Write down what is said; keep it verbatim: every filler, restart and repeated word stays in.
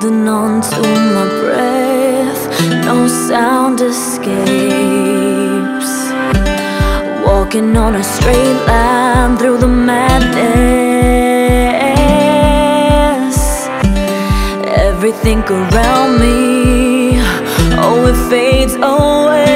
holding on to my breath, no sound escapes. Walking on a straight line through the madness. Everything around me, oh, it fades away.